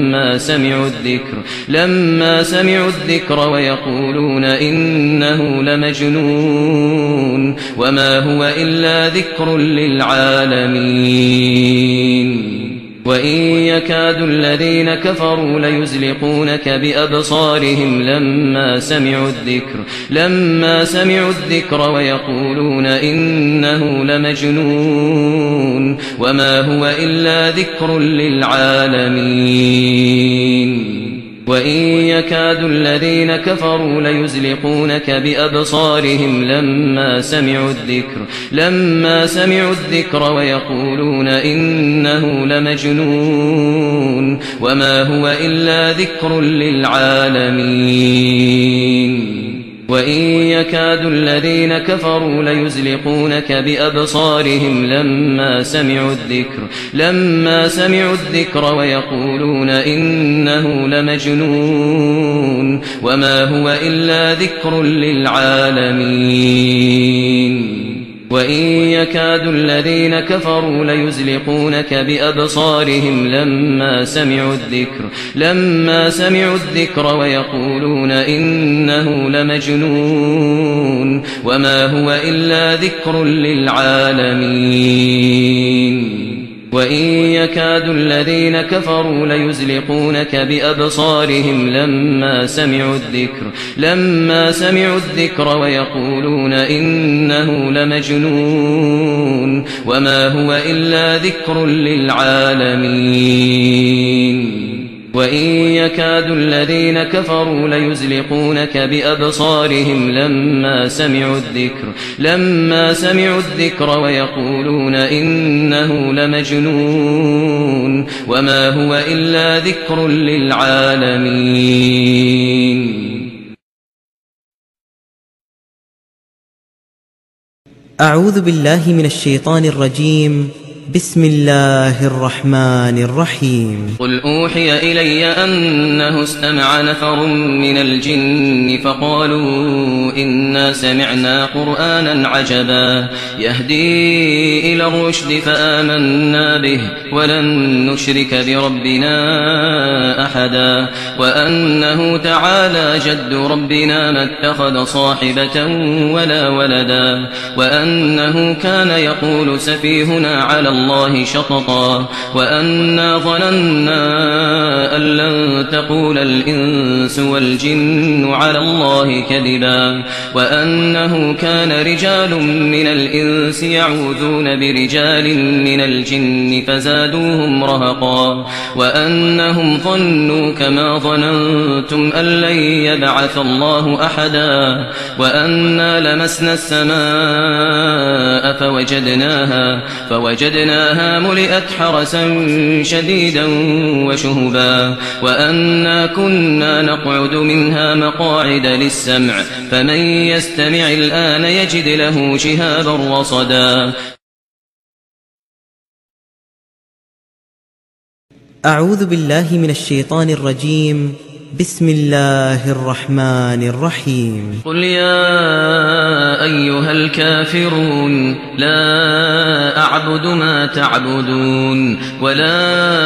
لما سمعوا الذكر ويقولون إنه لمجنون وما هو إلا ذكر للعالمين. وإن يكاد الذين كفروا ليزلقونك بأبصارهم لما سمعوا الذكر ويقولون إنه لمجنون وما هو إلا ذكر للعالمين. وإن يكاد الذين كفروا ليزلقونك بأبصارهم لما سمعوا الذكر ويقولون إنه لمجنون وما هو إلا ذكر للعالمين. وإن يكاد الذين كفروا ليزلقونك بأبصارهم لما سمعوا الذكر ويقولون إنه لمجنون وما هو إلا ذكر للعالمين. وإن يكاد الذين كفروا ليزلقونك بأبصارهم لما سمعوا الذكر ويقولون إنه لمجنون وما هو إلا ذكر للعالمين. وإن يكاد الذين كفروا ليزلقونك بأبصارهم لما سمعوا الذكر ويقولون إنه لمجنون وما هو إلا ذكر للعالمين. وإن يكاد الذين كفروا ليزلقونك بأبصارهم لما سمعوا الذكر ويقولون إنه لمجنون وما هو إلا ذكر للعالمين.
أعوذ بالله من الشيطان الرجيم. بسم الله الرحمن الرحيم
قل أوحي إلي أنه استمع نفر من الجن فقالوا إنا سمعنا قرآنا عجبا يهدي إلى الرشد فآمنا به ولن نشرك بربنا أحدا وأنه تعالى جد ربنا ما اتخذ صاحبة ولا ولدا وأنه كان يقول سفيهنا على الله شططا وأنا ظننا أن لن تقول الإنس والجن على الله كذبا وأنه كان رجال من الإنس يعوذون برجال من الجن فزادوهم رهقا وأنهم ظنوا كما ظننتم أن لن يبعث الله أحدا وأنا لمسنا السماء فوجدناها ملئت حرسا شديدا وشهبا وأنا كنا نقعد منها مقاعد للسمع فمن يستمع الآن يجد له شهابا رصدا.
أعوذ بالله من الشيطان الرجيم. بسم الله الرحمن الرحيم.
قل يا أيها الكافرون لا أعبد ما تعبدون ولا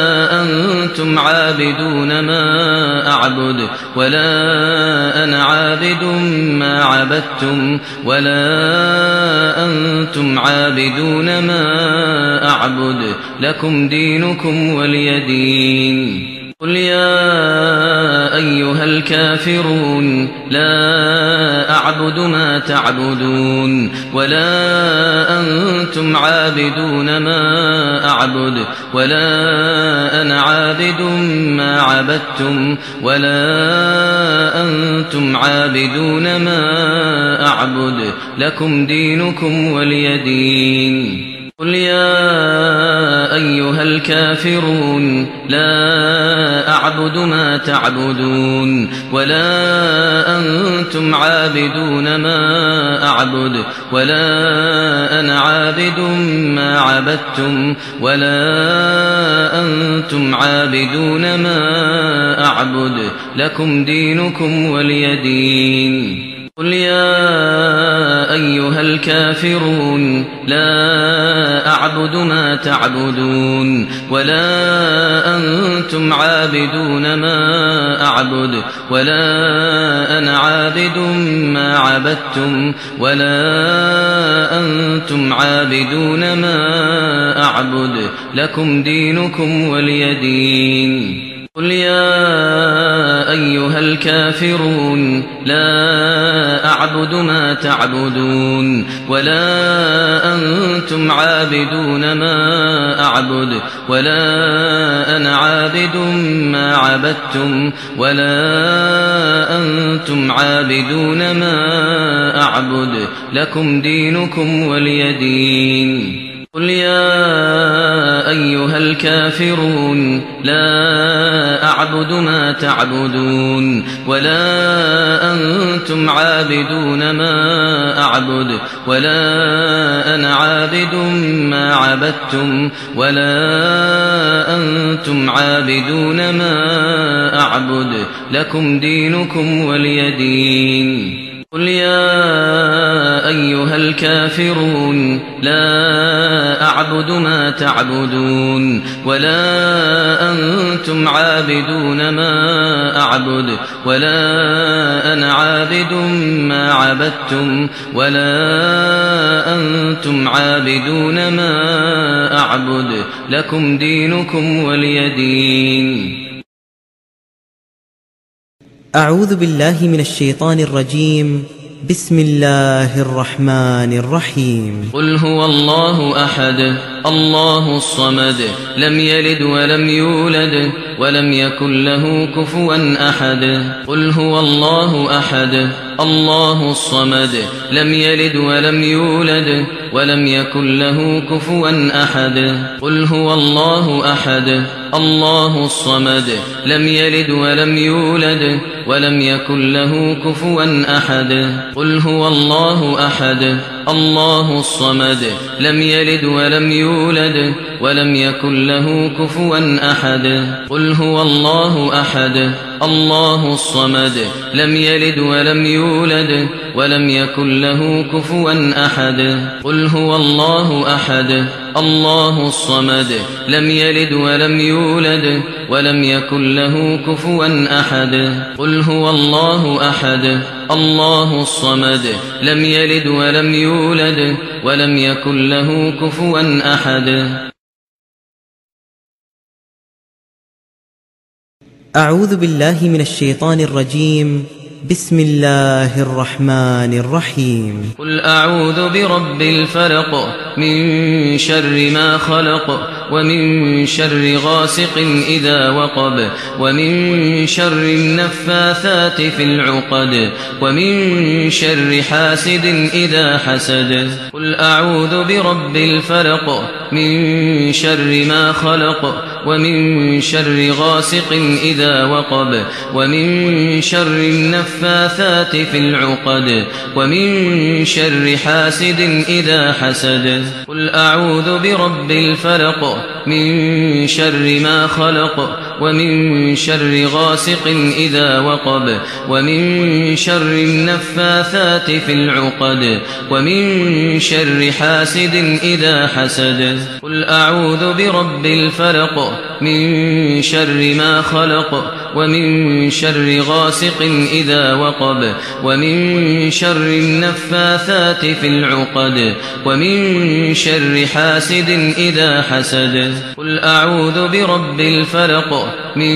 أنتم عابدون ما أعبد ولا أنا عابد ما عبدتم ولا أنتم عابدون ما أعبد لكم دينكم ولي دين. قل يا أيها الكافرون لا أعبد ما تعبدون ولا أنتم عابدون ما أعبد ولا أنا عابد ما عبدتم ولا أنتم عابدون ما أعبد لكم دينكم ولي دين. قل يا أيها الكافرون لا أعبد ما تعبدون ولا أنتم عابدون ما أعبد ولا أنا عابد ما عبدتم ولا أنتم عابدون ما أعبد لكم دينكم ولي دين. قل يا أيها الكافرون لا أعبد ما تعبدون ولا أنتم عابدون ما أعبد ولا أنا عابد ما عبدتم ولا أنتم عابدون ما أعبد لكم دينكم ولي دين. قل يا أيها الكافرون لا أعبد ما تعبدون ولا أنتم عابدون ما أعبد ولا أنا عابد ما عبدتم ولا أنتم عابدون ما أعبد لكم دينكم ولي دين. قل يا أيها الكافرون لا أعبد ما تعبدون ولا أنتم عابدون ما أعبد ولا أنا عابد ما عبدتم ولا أنتم عابدون ما أعبد لكم دينكم ولي دين. قل يا أيها الكافرون لا أعبد ما تعبدون ولا أنتم عابدون ما أعبد ولا أنا عابد ما عبدتم ولا أنتم عابدون ما أعبد لكم دينكم ولي دين.
أعوذ بالله من الشيطان الرجيم. بسم الله الرحمن الرحيم.
قل هو الله أحد الله الصمد لم يلد ولم يولد ولم يكن له كفوا أحد. قل هو الله أحد الله الصمد لم يلد ولم يولد ولم يكن له كفوا أحد. قل هو الله أحد الله الصمد لم يلد ولم يولد ولم يكن له كفوا أحد. قل هو الله أحد الله الصمد لم يلد ولم يولد ولم يكن له كفوا أحد قل هو الله أحد الله الصمد لم يلد ولم يولد ولم يكن له كفوا أحد قل هو الله أحد الله الصمد لم يلد ولم يولد ولم يكن له كفوا أحد قل هو الله أحد الله الصمد لم يلد ولم يولد ولم يكن له كفوا أحد.
أعوذ بالله من الشيطان الرجيم. بسم الله الرحمن الرحيم.
قل أعوذ برب الفلق من شر ما خلق ومن شر غاسق إذا وقب ومن شر النفاثات في العقد ومن شر حاسد إذا حسد. قل أعوذ برب الفلق من شر ما خلق ومن شر غاسق إذا وقب ومن شر النفاثات في العقد ومن شر حاسد إذا حسد. قل أعوذ برب الفلق من شر ما خلق ومن شر غاسق إذا وقب ومن شر النفاثات في العقد ومن شر حاسد إذا حسد. قل أعوذ برب الفلق من شر ما خلق ومن شر غاسق إذا وقب ومن شر النفاثات في العقد ومن شر حاسد إذا حسد. قل أعوذ برب الفلق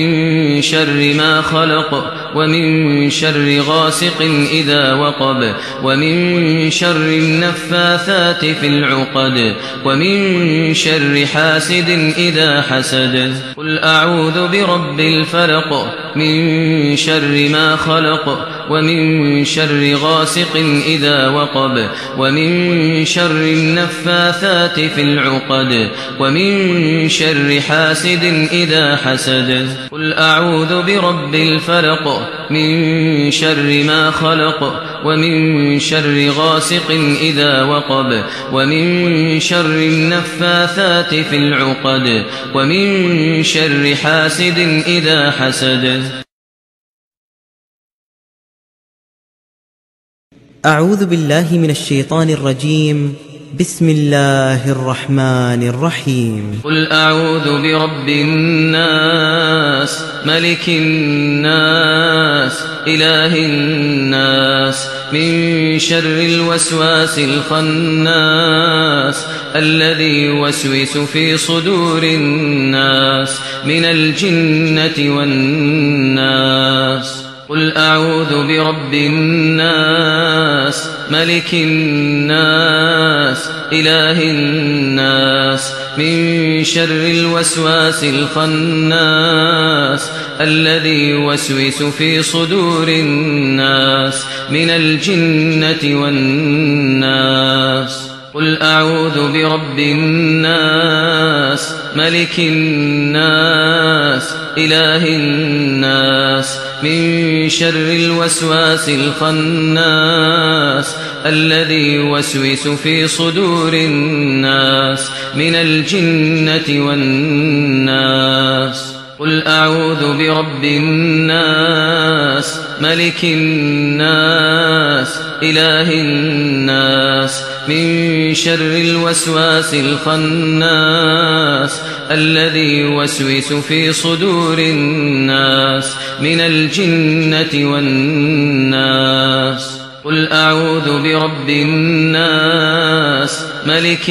من شر ما خلق ومن شر غاسق إذا وقب ومن شر النفاثات في العقد ومن شر حاسد إذا حسد. قل أعوذ برب الفلق من شر ما خلق ومن شر غاسق إذا وقب ومن شر النفاثات في العقد ومن شر حاسد إذا حسد. قل أعوذ برب الفلق من شر ما خلق ومن شر غاسق إذا وقب ومن شر النفاثات في العقد ومن شر حاسد إذا حسد.
أعوذ بالله من الشيطان الرجيم. بسم الله الرحمن الرحيم.
قل أعوذ برب الناس ملك الناس إله الناس من شر الوسواس الخناس الذي يوسوس في صدور الناس من الجنة والناس. قل أعوذ برب الناس ملك الناس إله الناس من شر الوسواس الخناس الذي يوسوس في صدور الناس من الجنة والناس. قل أعوذ برب الناس ملك الناس إله الناس من شر الوسواس الخناس الذي يوسوس في صدور الناس من الجنة والناس. قل أعوذ برب الناس ملك الناس إله الناس من شر الوسواس الخناس الذي يوسوس في صدور الناس من الجنة والناس. قل أعوذ برب الناس ملك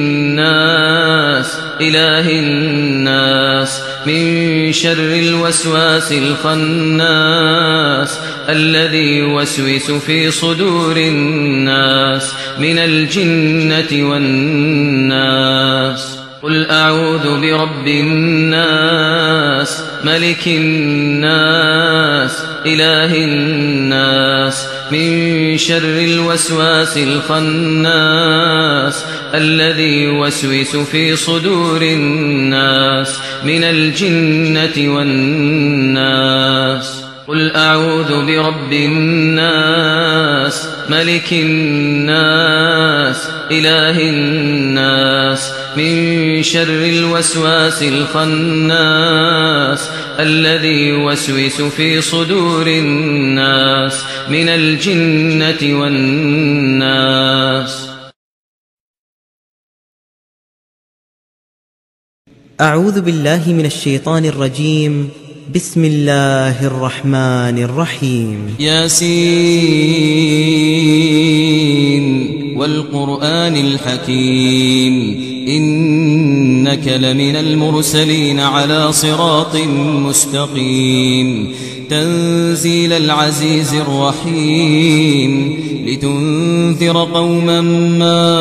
الناس إله الناس من شر الوسواس الخناس الذي يوسوس في صدور الناس من الجنة والناس. قل أعوذ برب الناس ملك الناس إله الناس من شر الوسواس الخناس الذي يوسوس في صدور الناس من الجنة والناس. قل أعوذ برب الناس ملك الناس إله الناس من شر الوسواس الخناس الذي يوسوس في صدور الناس من الجنة والناس.
أعوذ بالله من الشيطان الرجيم. بسم الله الرحمن الرحيم.
ياسين والقرآن الحكيم إنك لمن المرسلين على صراط مستقيم تنزيل العزيز الرحيم لتنذر قوما ما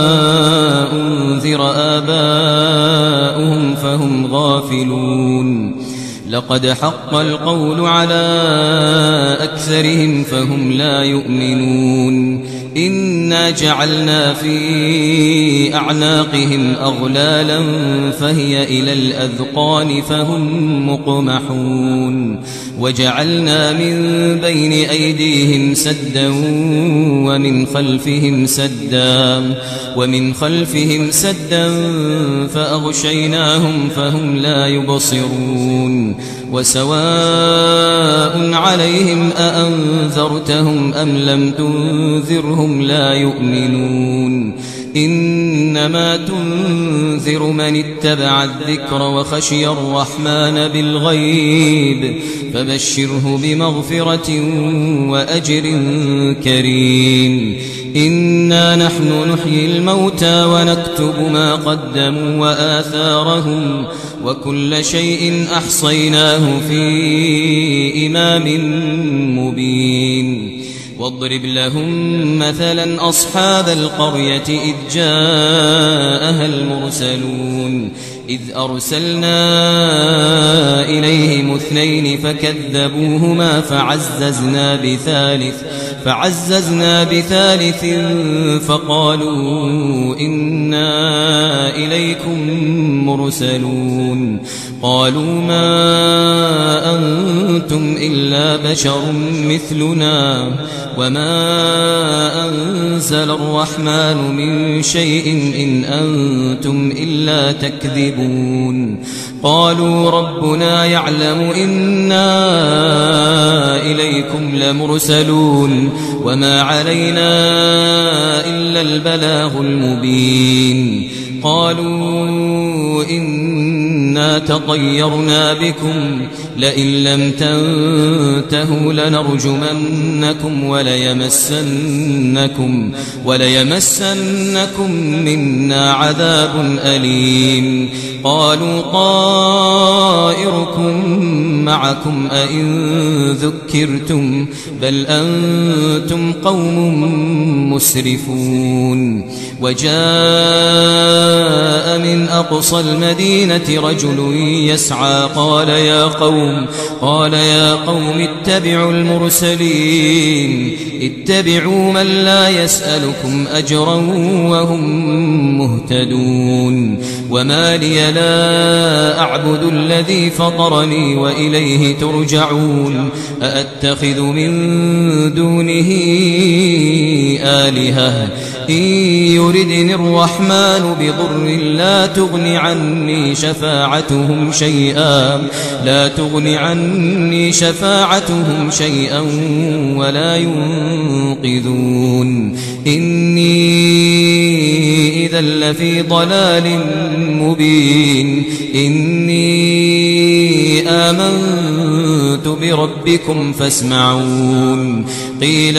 أنذر آباؤهم فهم غافلون لقد حق القول على أكثرهم فهم لا يؤمنون إنا جعلنا في أعناقهم أغلالا فهي إلى الأذقان فهم مقمحون وجعلنا من بين أيديهم سدا ومن خلفهم سدا فأغشيناهم فهم لا يبصرون وسواء عليهم أأنذرتهم أم لم تنذرهم لا يؤمنون إنما تنذر من اتبع الذكر وخشي الرحمن بالغيب فبشره بمغفرة وأجر كريم. إنا نحن نحيي الموتى ونكتب ما قدموا وآثارهم وكل شيء أحصيناه في إمام مبين. واضرب لهم مثلا أصحاب القرية إذ جاءها المرسلون إذ أرسلنا إليهم 2 فكذبوهما فعززنا بثالث فقالوا إنا إليكم مرسلون قالوا ما أنتم إلا بشر مثلنا وما أنزل الرحمن من شيء إن أنتم إلا تكذبون. قالوا ربنا يعلم إنا إليكم لمرسلون وما علينا إلا البلاغ المبين. قالوا إنا تطيرنا بكم لئن لم تنتهوا لنرجمنكم وليمسنكم منا عذاب أليم. قالوا طائركم معكم أئن ذكرتم بل أنتم قوم مسرفون. وجاء من أقصى المدينة رجل يسعى قال يا قوم اتبعوا المرسلين اتبعوا من لا يسألكم أجرا وهم مهتدون. وما لي لا أعبد الذي فطرني وإليه ترجعون. أأتخذ من دونه آلهة إن يردني الرحمن بضر لا تغن عني شفاعتهم شيئا ولا ينقذون. إني إذا لفي ضلال مبين. إني آمنت بربكم فاسمعون. قيل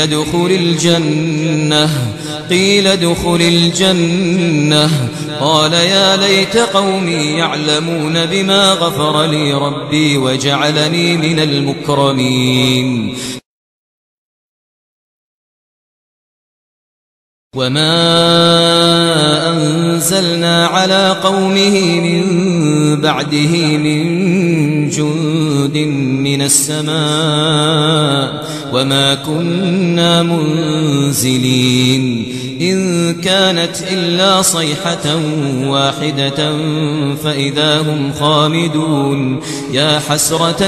ادخل الجنة قال يا ليت قومي يعلمون بما غفر لي ربي وجعلني من المكرمين. وما أنزلنا على قومه من بعده من جند من السماء وما كنا منزلين. إن كانت إلا صيحة واحدة فإذا هم خامدون يا حسرة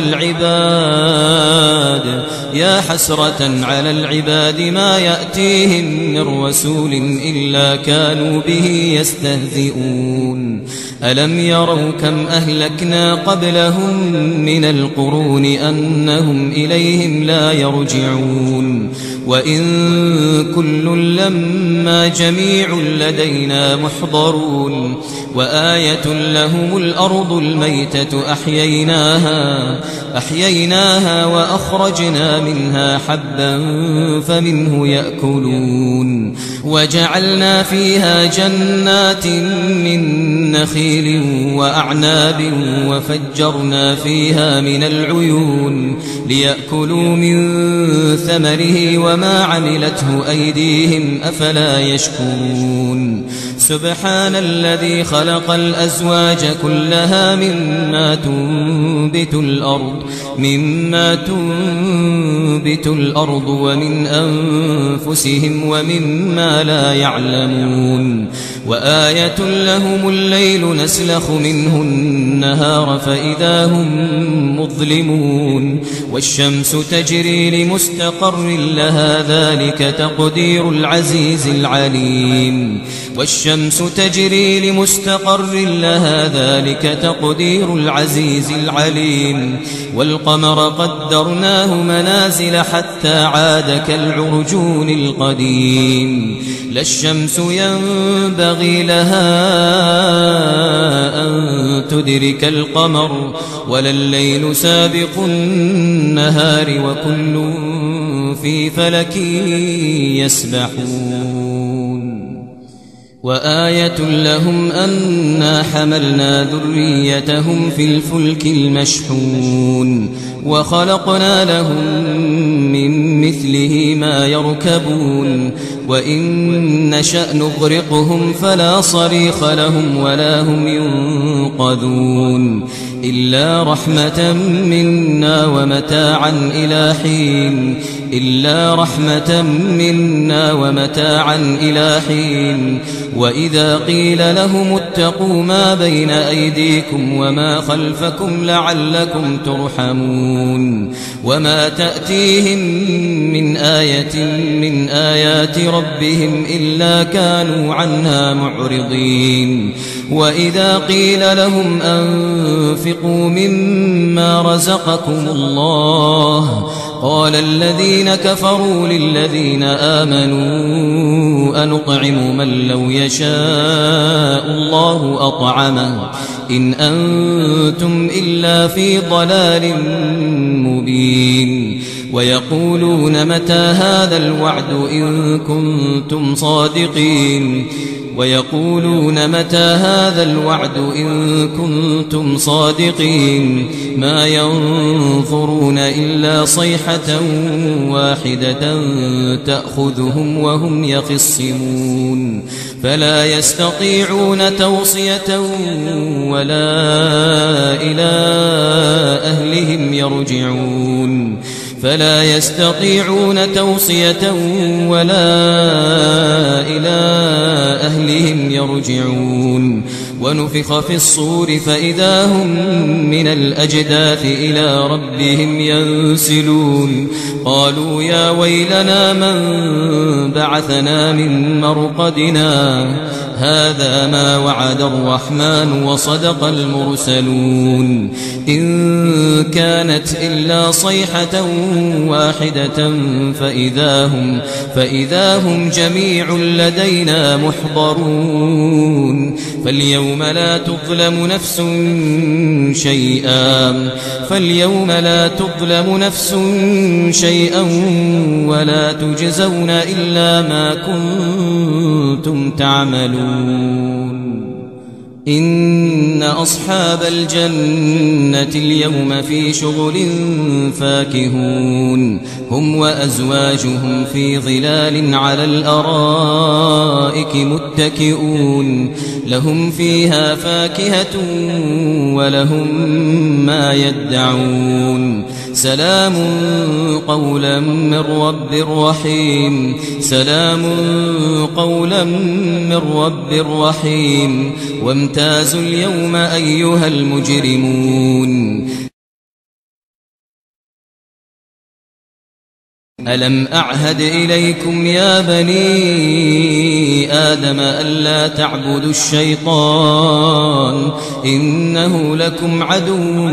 على العباد ما يأتيهم من رسول إلا كانوا به يستهزئون ألم يروا كم أهلكنا قبلهم من القرون أنهم إليهم لا يرجعون وإن كل لما جميع لدينا محضرون وآية لهم الأرض الميتة أحييناها وأخرجنا منها حبا فمنه يأكلون وجعلنا فيها جنات من نخيل وأعناب وفجرنا فيها من العيون ليأكلوا من ثمره وما عملته أيديهم أفلا يشكرون سبحان الذي خلق الأزواج كلها مما تنبت الأرض ومن أنفسهم ومما لا يعلمون وآية لهم الليل نسلخ منه النهار فإذا هم مظلمون والشمس تجري لمستقر لها ذلك تقدير العزيز العليم والقمر قدرناه منازل حتى عاد كالعرجون القديم لا الشمس ينبغي لها أن تدرك القمر ولا الليل سابق النهار وكل في فلك يسبحون وآية لهم أنا حملنا ذريتهم في الفلك المشحون وخلقنا لهم من مثله ما يركبون وإن نشأ نغرقهم فلا صريخ لهم ولا هم ينقذون إلا رحمة منا ومتاعا إلى حين وإذا قيل لهم اتقوا ما بين أيديكم وما خلفكم لعلكم ترحمون وما تأتيهم من آية من آيات ربهم إلا كانوا عنها معرضين وإذا قيل لهم أنفقوا مما رزقكم الله قال الذين كفروا للذين آمنوا أنطعم من لو يشاء الله أطعمه إن أنتم إلا في ضلال مبين ويقولون متى هذا الوعد إن كنتم صادقين ما ينظرون إلا صيحة واحدة تأخذهم وهم يخصمون فلا يستطيعون توصية ولا إلى أهلهم يرجعون ونفخ في الصور فإذا هم من الأجداث إلى ربهم ينسلون قالوا يا ويلنا من بعثنا من مرقدنا هذا ما وعد الرحمن وصدق المرسلون إن كانت إلا صيحة واحدة فإذا هم جميع لدينا محضرون فاليوم لا تظلم نفس شيئا ولا تجزون إلا ما كنتم تعملون إن أصحاب الجنة اليوم في شغل فاكهون هم وأزواجهم في ظلال على الأرائك متكئون لهم فيها فاكهة ولهم ما يدعون سلام قولا من رب رحيم سلام قولا من رب رحيم وامتازوا اليوم أيها المجرمون ألم أعهد إليكم يا بني آدم ألا تعبدوا الشيطان إنه لكم عدو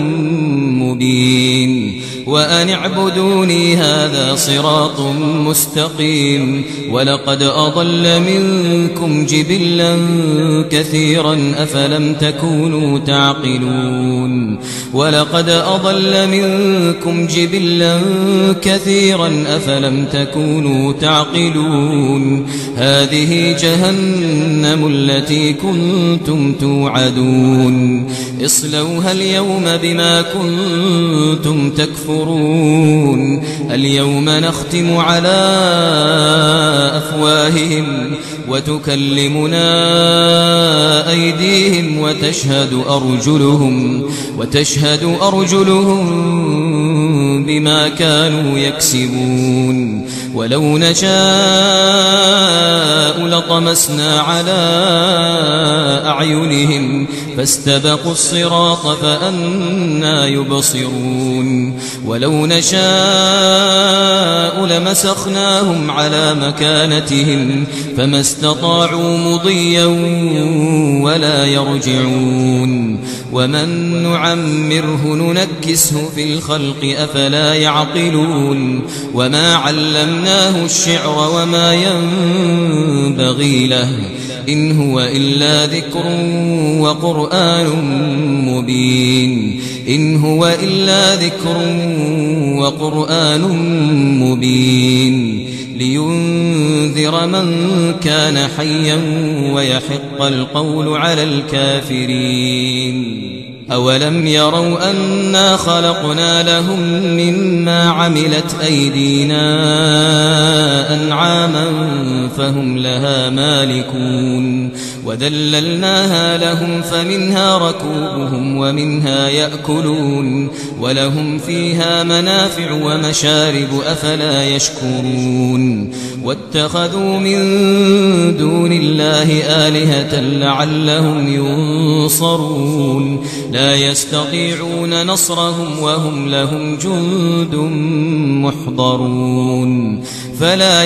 مبين وأن اعبدوني هذا صراط مستقيم ولقد أضل منكم جبلا كثيرا أفلم تكونوا تعقلون ولقد أضل منكم جبلا كثيرا أفلم تكونوا تعقلون هذه جهنم التي كنتم توعدون اصلوها اليوم بما كنتم تكفرون اليوم نختم على أفواههم وتكلمنا أيديهم وتشهد أرجلهم بما كانوا يكسبون ولو نشاء لطمسنا على أعينهم فاستبقوا الصراط فأنى يبصرون ولو نشاء لمسخناهم على مكانتهم فما استطاعوا مضيا ولا يرجعون ومن نعمره ننكسه في الخلق أفلا يعقلون وما علمناه الشعر وما ينبغي له إن هو إلا ذكر وقرآن مبين إن هو إلا ذكر وقرآن مبين لينذر من كان حيا ويحق القول على الكافرين أولم يروا أنا خلقنا لهم مما عملت أيدينا أنعاما فهم لها مالكون وذللناها لهم فمنها ركوبهم ومنها يأكلون ولهم فيها منافع ومشارب أفلا يشكرون واتخذوا من دون الله آلهة لعلهم ينصرون لا يستطيعون نصرهم وهم لهم جند محضرون فلا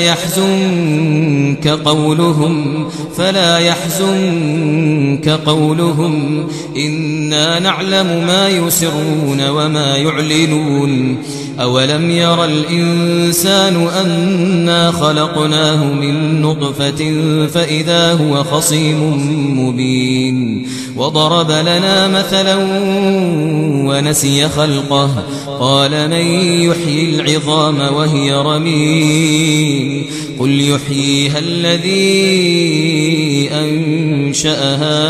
يحزنك قولهم إنا نعلم ما يسرون وما يعلنون أولم ير الإنسان أنا خلقناه من نطفة فإذا هو خصيم مبين وضرب لنا مثلا ونسي خلقه قال من يحيي العظام وهي رميم قل يحييها الذي أنشأها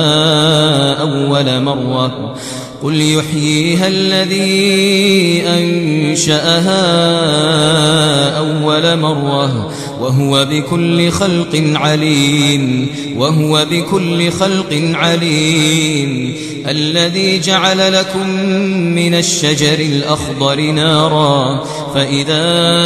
أول مرة وهو بكل خلق عليم الذي جعل لكم من الشجر الأخضر نارا فإذا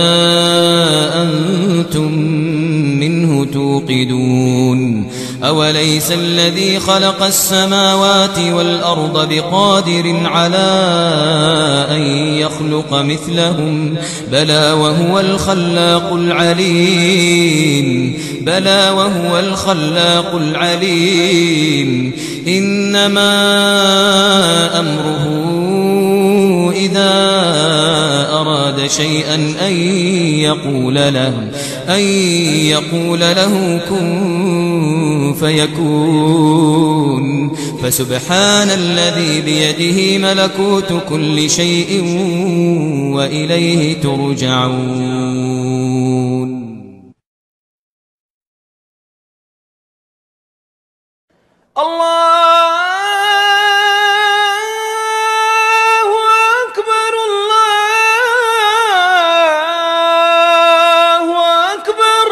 أنتم منه توقدون أوليس الذي خلق السماوات والأرض بقادر على أن يخلق مثلهم بلى وهو الخلاق العليم إنما أمره إذا أراد شيئا أن يقول له كن فيكون فسبحان الذي بيده ملكوت كل شيء وإليه ترجعون.
الله أكبر الله أكبر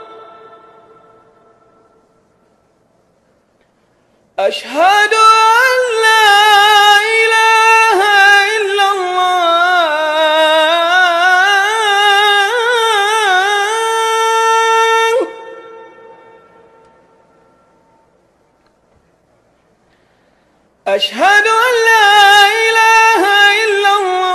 أشهد أن لا إله إلا الله أشهد أن لا إله إلا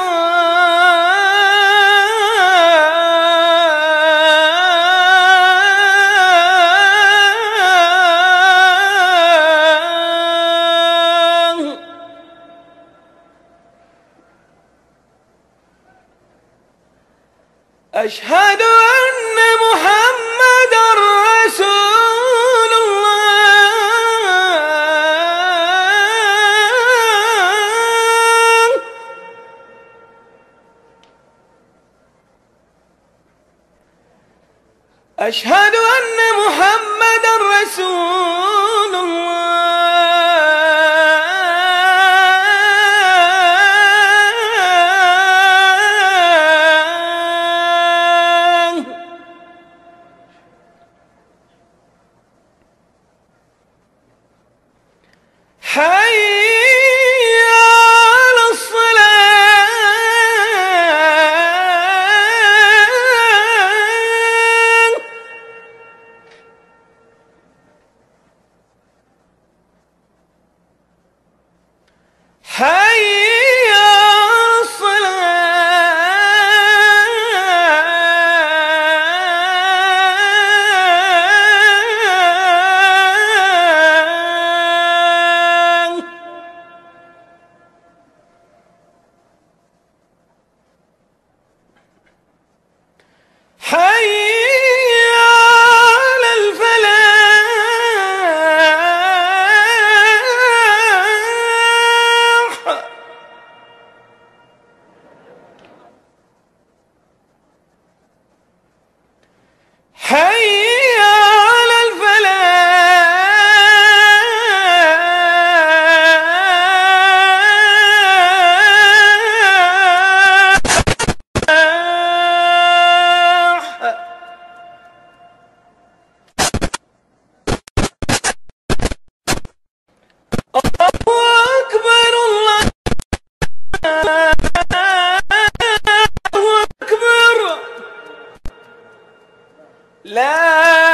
الله. أشهد أن محمدًا رسول الله. أشهد أن محمدًا رسول الله. حي على الصلاة. حي على الصلاة. حي على الفلاح. حي على الفلاح. الله أكبر الله أكبر. لا